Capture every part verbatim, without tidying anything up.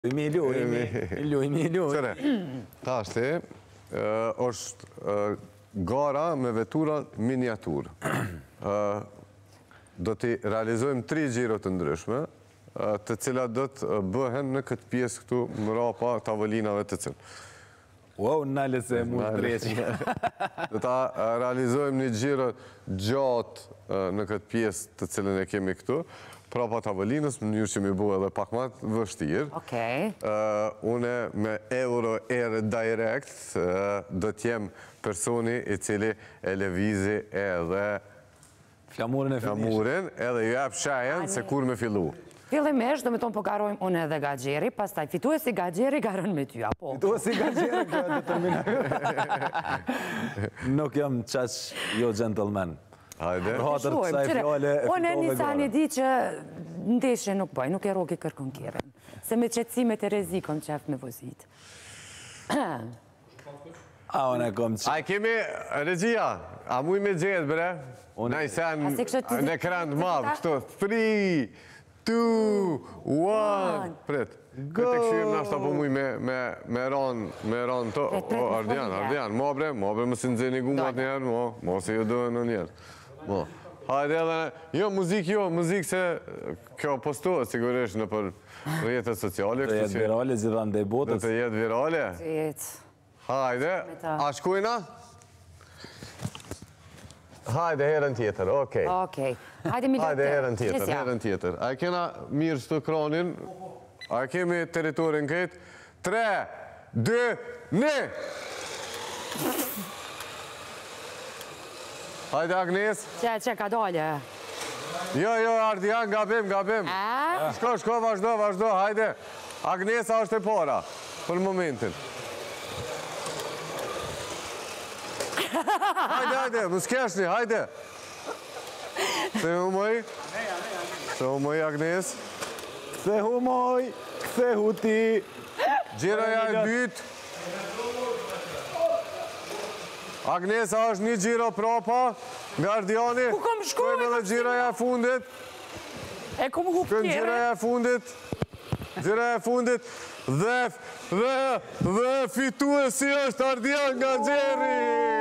Emilio, Emilio, Emilio. Qëre, tashti, është gara me vetura miniatur. Do t'i realizojmë tri gjiro të ndryshme, të cilat do të bëhen në këtë pjesë këtu mrapa tavolinave të cilë. Wow, nale se mu dreqi. Do t'a realizojmë një gjiro gjatë në këtë pjesë të cilën e kemi këtu, prapa tavolinës, më njërë që mi bu edhe pak ma të vështirë. Okej. Une me Euro Air Direct do t'jem personi i cili e levizi edhe Flamurin e flamurin, edhe ju jap shajen se kur me fillu. Fillimisht, do me tonë po garojmë unë edhe Gaxheri, pastaj fituesi Gaxheri garon me ty, apo? Fituesi Gaxheri, kjo e determinat. Nuk jam qash jo gentleman. Hajde. Hatër të saj fjale e fitove Unë e një sa gore. një di që ndeshe nuk bëj, nuk e roki kërkon kjerën. Se me qëtësimet e rezikon qef me vozit. A, unë e kom që... A kemi regjia, a muj me gjetë bre? Na i sen A se kështë të në ekran të madhë, kështu, three, two, one, pret. Këtë e këshirë nashta po muj me ranë, me ranë të, o, Ardian, Ardian, mo bre, mo bre, më si nëzini gumat njerë, mo, mo se ju dojnë në njerë. Mo, hajde edhe, jo, muzik jo, muzik se kjo postohet sigurisht në për rjetët sociale. Të jetë virale, gjitha ndaj Dhe botës. të jetë virale. Hajde, a shkujna? Hajde, herën tjetër, okej. Okej. Hajde mi Hajde, herën tjetër, herën tjetër. A kena mirë së të kronin? A kemi teritorin këtë? Tre, dy, një! Hajde, Agnes. Që, që, ka dolje? Jo, jo, Ardian, gabim, gabim. A? Shko, shko, vazhdo, vazhdo, hajde. Agnesa është e para, për momentin. Hajde, hajde, më s'keshni, hajde. Se hu moj? Se hu moj, Agnes? Këthe hu moj, këthe hu ti. Gjiroja e dytë. Agnesa është një gjiro propa, nga Ardiani. Ku kom shkuar? Kojmë edhe gjiroja e fundit. E kom hu Kojmë kjerë. gjiroja e fundit. Gjiroja e fundit. Dhe, dhe, dhe fituesi është Ardian nga Gjeri.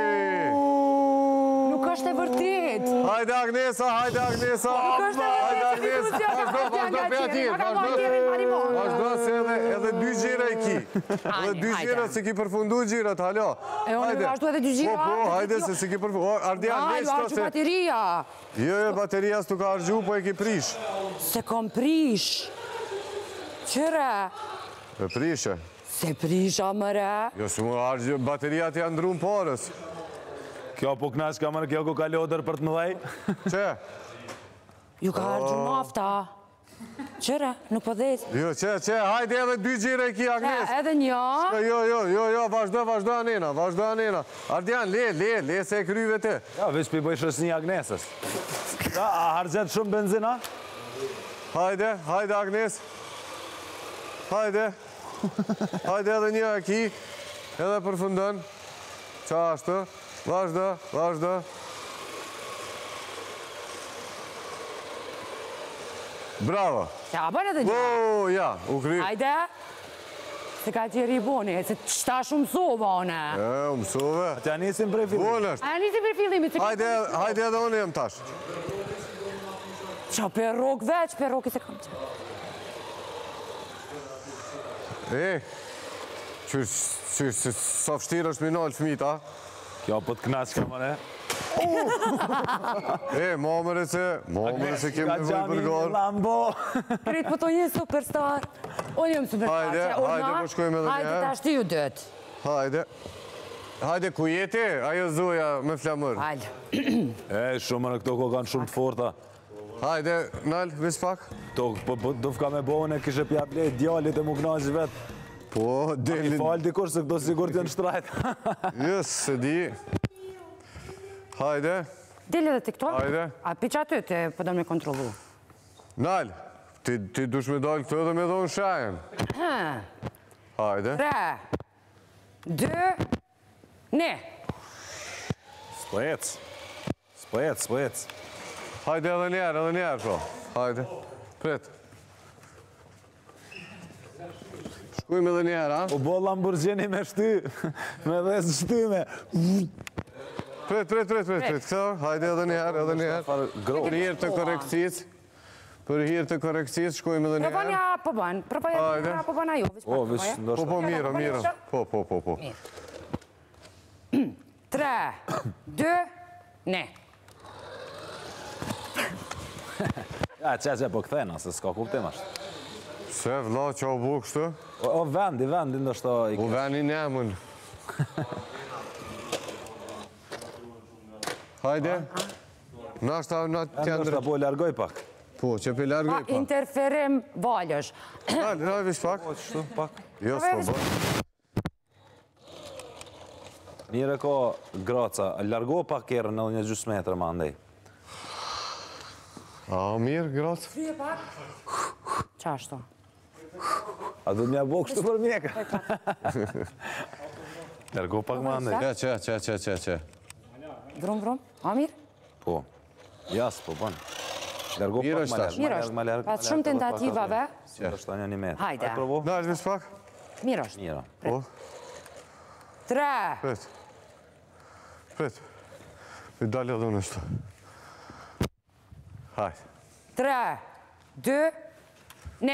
Nuk është e vërtet. Hajde Agnesa, hajde Agnesa. Nuk është e Hajde vërtet. Agnesa. Vazhdo, vazhdo për ati. Vazhdo, vazhdo se edhe, edhe dy gjira i ki. Edhe dy hajde. gjira se ki përfundu gjirat, halo. E unë me vazhdo edhe dy gjira. Po, po, hajde se se ki përfundu. Ardian, Aj, neç ju to arqu se... bateria. Jo, jo, bateria s'tu ka argju, po e ki prish. Se kom prish. Qëre? E prishe. Se prisha mëre. Jo, s'u më argju, bateria ti janë ndru në parës. Kjo po knash ka mërë, kjo ku ka lodër për të më dhej. Që? Ju ka argju nafta. Qëre? Nuk po dhejt. Jo, që, që, hajde edhe dy gjira i ki, Agnes. Edhe një. Jo, jo, jo, jo, vazhdo, vazhdo anena, vazhdo anena. Ardian, le, le, le se e kryve te. Ja, veç pi bëjsh është një Agnesës. Da, a harxhet shumë benzina? Hajde, hajde Agnes. Hajde. Hajde edhe një e ki. Edhe përfundën. Qa ashtë? Vazhdo, vazhdo. Bravo. Ja, bërë edhe një. O, ja, u kry. Hajde. Se ka qëri i boni, se qëta shumë sova, one. E, u mësove. Tja nisim prej fillim. Buon është. A nisi për fillimit. se- Hajde, hajde edhe unë jem tash. Qa perrok veç, perrok i se kam që. E, qysh, qysh, sa fështirë është minal fmita. Kjo po të knash ka mërë. E, mamëre se, mamëre se kemë nevoj për garë. Lambo. Kretë po të një superstar. Unë jëmë superstar. Hajde, që unë hajde, na- po shkojmë edhe një Hajde, herë. ta shti ju dëtë. Hajde. Hajde, ku jeti? Ajo zoja me flamër. Hajde. E, shumë në këto ko kanë shumë të forta. Hajde, nalë, vis pak. To, po, po, do fka me bohën e kishe pja blej djallit e mu knash vetë. Po, I delin. falë dikush se këto sigur të në shtrajt. Jës, se di. Hajde, Dile dhe TikTok? Hajde. A pi që aty të përdojnë me kontrolu? nalë. Ti, ti dush me dalë këtë dhe me dhonë shajen. Hajde. Tre, dë, ne. S'po ec. S'po ec, s'po ec. Hajde edhe njerë, edhe njerë, po. Hajde. Pret. Shkojmë edhe një herë, a? U bo Lamborghini me shty, me dhe shtyme. Pret, pret, pret, pret, pret, këto, hajde edhe një herë, edhe një herë. Grot. Për hirë të korekcis, për hirë të korekcis, shkojmë edhe një herë. Probanja po bën, Hajde. probanja po bën ajo, veç O, pak vish, probaja. Po, ndoshta. po, mirë, mirë. Po, po, po, po. Tre, dy, ne. Ja, që që po këthena, se s'ka kuptim ashtë. Se, vla, që o bu kështu? O, o, vendi, vendi, ndoshta i U ke. veni nemën. Hajde. Nashta, na Ndoshta tjendrë. po largoj pak. Po, që pe Pa largoj pa. interferim valësh. Hajde, hajde, vish pak. Po, qështu, pak. Jo, s'po bë. Mire ko, Graca, largo pak kjerën edhe një gjysë metrë ma ndej. A, mirë, gratë. Thyje pak. Qashto. A du t'mja bo kështu për mjeka? Largo pak ma ndej. Që, që, që, që, që, që. Vrum, vrum. Amir? Po. Jas, po bën. Largo Mirë pak është ma tash. larg. Mirë është. Pas shumë tentativave. Si është ta një një metrë. Hajde. Hajde provo. Dajtë, vish pak. Mirë është. Mira. Po, Tre, pret. Pret. Mi dalë edhe unë shtu. Hajde. tre, dy, ne.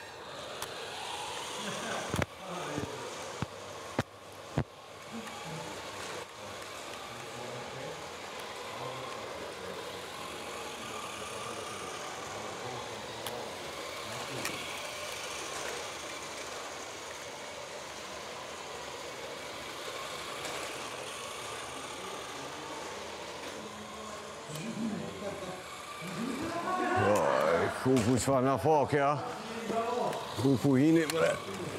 Kuku qëfar nga fake, ja? Kuku hini, mëre.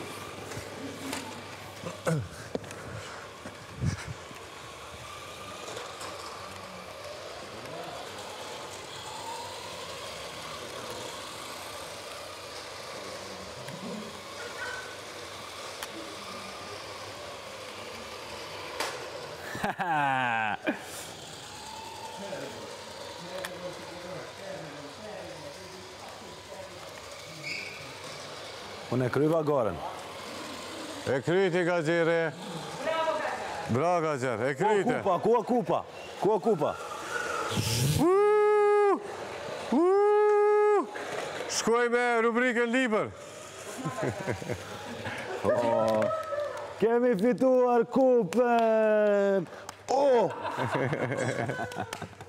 Unë e kryva gorën. E kryti, Gaxhere. Bravo, Gaxher, e Ku a kryte. kupa, ku a kupa? Ku a kupa? Uuu! Uuu! Shkoj me rubrikën liber. Kemi fituar kupën! Oh!